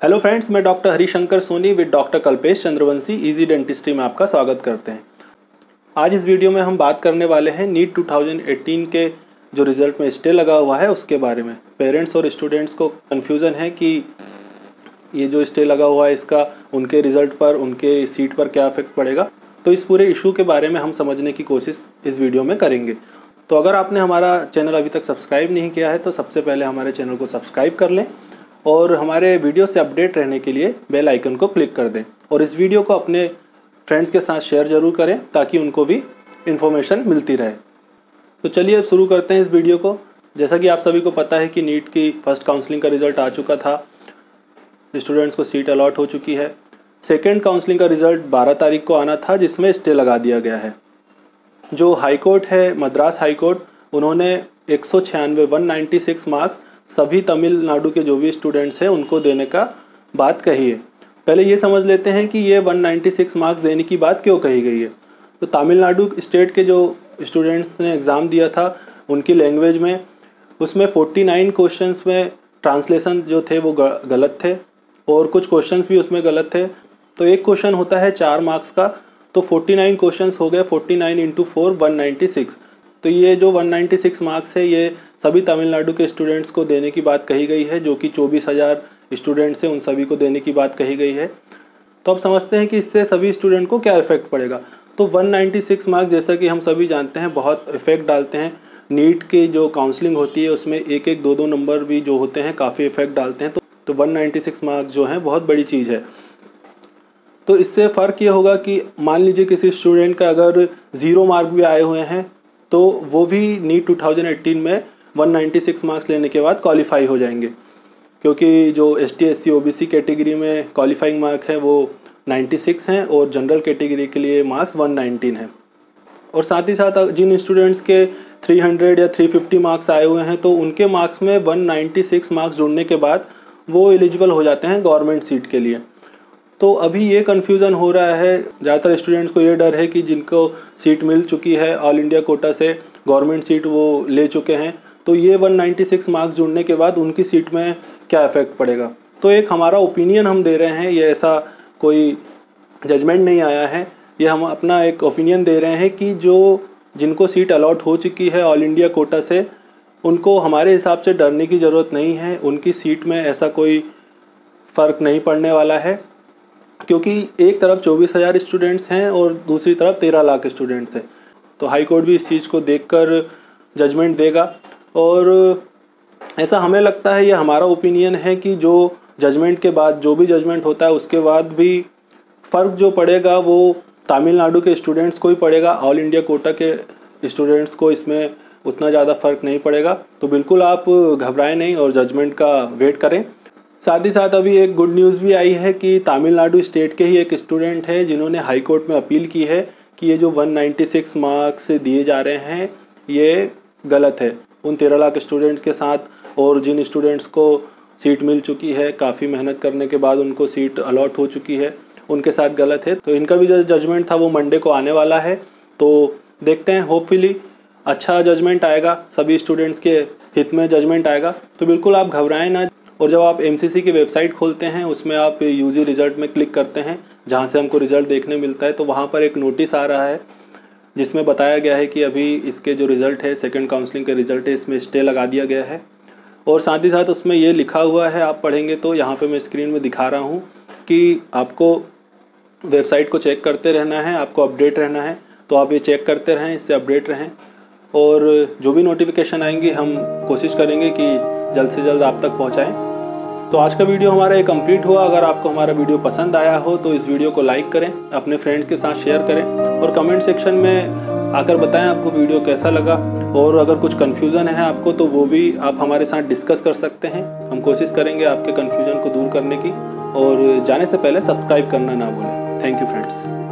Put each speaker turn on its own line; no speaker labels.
Hello friends, मैं doctor Harishankar Soni with doctor Kalpesh Chandravanshi easy dentistry में आपका स्वागत करते हैं। आज इस वीडियो में हम बात करने वाले हैं नीट 2018 के जो रिज़ल्ट में स्टे लगा हुआ है उसके बारे में। पेरेंट्स और स्टूडेंट्स को कन्फ्यूज़न है कि ये जो स्टे लगा हुआ है इसका उनके रिज़ल्ट पर, उनके सीट पर क्या इफेक्ट पड़ेगा। तो इस पूरे इशू के बारे में हम समझने की कोशिश इस वीडियो में करेंगे। तो अगर आपने हमारा चैनल अभी तक सब्सक्राइब नहीं किया है तो सबसे पहले हमारे चैनल को सब्सक्राइब कर लें और हमारे वीडियो से अपडेट रहने के लिए बेल आइकन को क्लिक कर दें और इस वीडियो को अपने फ्रेंड्स के साथ शेयर ज़रूर करें ताकि उनको भी इन्फॉर्मेशन मिलती रहे। तो चलिए अब शुरू करते हैं इस वीडियो को। जैसा कि आप सभी को पता है कि नीट की फर्स्ट काउंसलिंग का रिज़ल्ट आ चुका था, स्टूडेंट्स को सीट अलॉट हो चुकी है। सेकेंड काउंसलिंग का रिज़ल्ट 12 तारीख को आना था जिसमें स्टे लगा दिया गया है। जो हाई कोर्ट है, मद्रास हाई कोर्ट, उन्होंने 196 मार्क्स सभी तमिलनाडु के जो भी स्टूडेंट्स हैं उनको देने का बात कही है। पहले ये समझ लेते हैं कि ये 196 मार्क्स देने की बात क्यों कही गई है। तो तमिलनाडु स्टेट के जो स्टूडेंट्स ने एग्ज़ाम दिया था उनकी लैंग्वेज में, उसमें 49 क्वेश्चंस में ट्रांसलेशन जो थे वो गलत थे और कुछ क्वेश्चंस भी उसमें गलत थे। तो एक क्वेश्चन होता है 4 मार्क्स का, तो 49 क्वेश्चंस हो गए, 49 × 4 196। तो ये जो 196 मार्क्स है ये सभी तमिलनाडु के स्टूडेंट्स को देने की बात कही गई है, जो कि 24,000 स्टूडेंट्स हैं उन सभी को देने की बात कही गई है। तो अब समझते हैं कि इससे सभी स्टूडेंट को क्या इफेक्ट पड़ेगा। तो 196 मार्क्स जैसा कि हम सभी जानते हैं बहुत इफेक्ट डालते हैं। नीट की जो काउंसलिंग होती है उसमें एक एक दो दो नंबर भी जो होते हैं काफ़ी इफेक्ट डालते हैं। तो 196 मार्क्स जो हैं बहुत बड़ी चीज़ है। तो इससे फ़र्क ये होगा कि मान लीजिए किसी स्टूडेंट का अगर 0 मार्क भी आए हुए हैं तो वो भी नीट 2018 में 196 मार्क्स लेने के बाद क्वालिफाई हो जाएंगे, क्योंकि जो ST SC OBC कैटेगरी में क्वालिफाइंग मार्क है वो 96 हैं और जनरल कैटेगरी के लिए मार्क्स 119 हैं। और साथ ही साथ जिन स्टूडेंट्स के 300 या 350 मार्क्स आए हुए हैं तो उनके मार्क्स में 196 मार्क्स जुड़ने के बाद वो एलिजिबल हो जाते हैं गवर्नमेंट सीट के लिए। तो अभी ये कन्फ्यूज़न हो रहा है, ज़्यादातर स्टूडेंट्स को ये डर है कि जिनको सीट मिल चुकी है ऑल इंडिया कोटा से, गवर्नमेंट सीट वो ले चुके हैं, तो ये 196 मार्क्स जुड़ने के बाद उनकी सीट में क्या इफ़ेक्ट पड़ेगा। तो एक हमारा ओपिनियन हम दे रहे हैं, ये ऐसा कोई जजमेंट नहीं आया है, ये हम अपना एक ओपिनियन दे रहे हैं कि जिनको सीट अलॉट हो चुकी है ऑल इंडिया कोटा से उनको हमारे हिसाब से डरने की ज़रूरत नहीं है। उनकी सीट में ऐसा कोई फ़र्क नहीं पड़ने वाला है, क्योंकि एक तरफ 24,000 स्टूडेंट्स हैं और दूसरी तरफ 13 लाख स्टूडेंट्स हैं। तो हाई कोर्ट भी इस चीज़ को देखकर जजमेंट देगा और ऐसा हमें लगता है, ये हमारा ओपिनियन है कि जो जजमेंट के बाद जो भी जजमेंट होता है उसके बाद भी फ़र्क जो पड़ेगा वो तमिलनाडु के स्टूडेंट्स को ही पड़ेगा। ऑल इंडिया कोटा के स्टूडेंट्स को इसमें उतना ज़्यादा फ़र्क नहीं पड़ेगा। तो बिल्कुल आप घबराएं नहीं और जजमेंट का वेट करें। साथ ही साथ अभी एक गुड न्यूज़ भी आई है कि तमिलनाडु स्टेट के ही एक स्टूडेंट है जिन्होंने हाई कोर्ट में अपील की है कि ये जो 196 मार्क्स दिए जा रहे हैं ये गलत है। उन 13 लाख स्टूडेंट्स के साथ और जिन स्टूडेंट्स को सीट मिल चुकी है, काफ़ी मेहनत करने के बाद उनको सीट अलॉट हो चुकी है, उनके साथ गलत है। तो इनका भी जो जजमेंट था वो मंडे को आने वाला है। तो देखते हैं, होपफुली अच्छा जजमेंट आएगा, सभी स्टूडेंट्स के हित में जजमेंट आएगा। तो बिल्कुल आप घबराएं ना। और जब आप MCC की वेबसाइट खोलते हैं उसमें आप UG रिज़ल्ट में क्लिक करते हैं जहां से हमको रिज़ल्ट देखने मिलता है, तो वहां पर एक नोटिस आ रहा है जिसमें बताया गया है कि अभी इसके जो रिज़ल्ट है, सेकंड काउंसलिंग के रिज़ल्ट है, इसमें स्टे लगा दिया गया है। और साथ ही साथ उसमें ये लिखा हुआ है, आप पढ़ेंगे तो यहाँ पे मैं स्क्रीन में दिखा रहा हूँ कि आपको वेबसाइट को चेक करते रहना है, आपको अपडेट रहना है। तो आप ये चेक करते रहें, इससे अपडेट रहें और जो भी नोटिफिकेशन आएंगी हम कोशिश करेंगे कि जल्द से जल्द आप तक पहुँचाएँ। तो आज का वीडियो हमारा ये कंप्लीट हुआ। अगर आपको हमारा वीडियो पसंद आया हो तो इस वीडियो को लाइक करें, अपने फ्रेंड्स के साथ शेयर करें और कमेंट सेक्शन में आकर बताएं आपको वीडियो कैसा लगा। और अगर कुछ कन्फ्यूज़न है आपको तो वो भी आप हमारे साथ डिस्कस कर सकते हैं। हम कोशिश करेंगे आपके कन्फ्यूज़न को दूर करने की। और जाने से पहले सब्सक्राइब करना ना भूलें। Thank you friends.